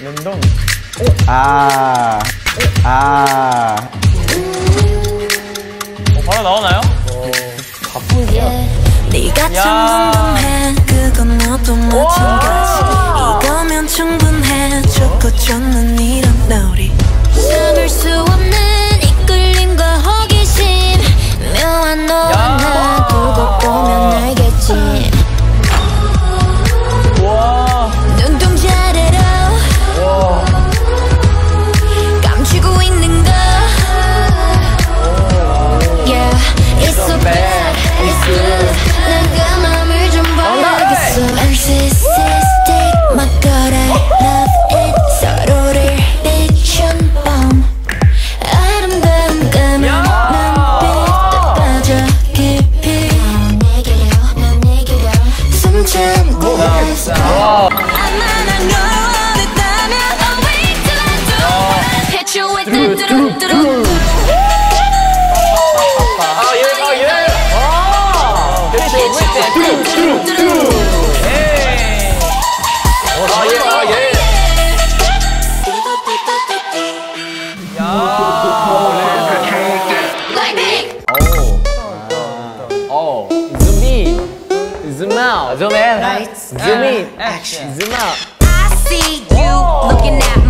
랜덤. 바로 나오나요? 바쁜지야. 네가 참 궁금해. 그건 너도 마찬가지. 이거면 충분해. 좋고 좋는 이런 놀이. 참을 수 없는 이끌림과 호기심. 묘한 너와 나 두고 보면 알겠지. 눈동자래로 감추고 있는 거. Yeah, it's so bad, it's good. 난 그 맘을 좀 봐야겠어. Narcissistic, my God, I love it. 서로를 비춘 밤. 아름다운 까만 눈빛 빠져 깊이. 난 내게로 숨 참고 있어. 아마 난 널 원했다면 I'll wait till I do. Hit you with the do-do-do-do. Zoom out. Zoom in. Lights, Zoom in. action. Zoom out. I see you looking at